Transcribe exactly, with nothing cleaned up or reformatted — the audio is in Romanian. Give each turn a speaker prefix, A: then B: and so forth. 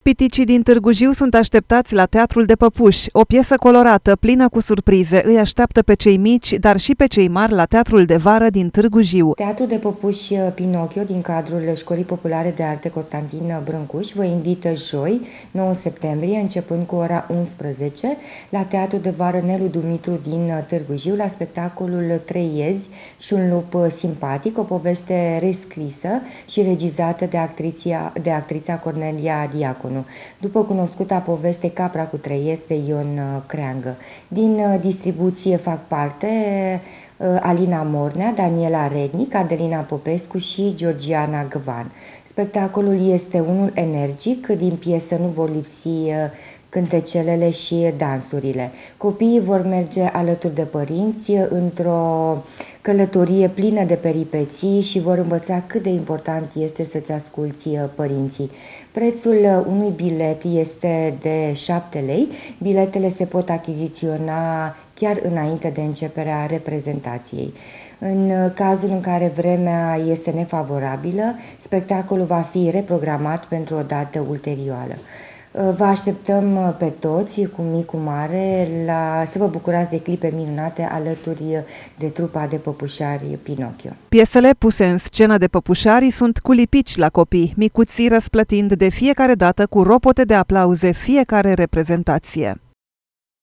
A: Piticii din Târgu Jiu sunt așteptați la Teatrul de Păpuși. O piesă colorată, plină cu surprize, îi așteaptă pe cei mici, dar și pe cei mari la Teatrul de Vară din Târgu Jiu.
B: Teatrul de Păpuși Pinocchio din cadrul Școlii Populare de Arte Constantin Brâncuș vă invită joi, nouă septembrie, începând cu ora unsprezece, la Teatrul de Vară Nelu Dumitru din Târgu Jiu, la spectacolul Trei iezi și un lup simpatic, o poveste rescrisă și regizată de actrița, de actrița Cornelia Diaconu, după cunoscuta poveste Capra cu trei iezi de Ion Creangă. Din distribuție fac parte Alina Mornea, Daniela Rednic, Adelina Popescu și Georgiana Gvan. Spectacolul este unul energic, din piesă nu vor lipsi cântecelele și dansurile. Copiii vor merge alături de părinți într-o călătorie plină de peripeții și vor învăța cât de important este să-ți asculți părinții. Prețul unui bilet este de șapte lei. Biletele se pot achiziționa chiar înainte de începerea reprezentației. În cazul în care vremea este nefavorabilă, spectacolul va fi reprogramat pentru o dată ulterioară. Vă așteptăm pe toți, cu mic, cu mare, la, să vă bucurați de clipe minunate alături de trupa de păpușari Pinocchio.
A: Piesele puse în scenă de păpușari sunt cu lipici la copii, micuții răsplătind de fiecare dată cu ropote de aplauze fiecare reprezentație.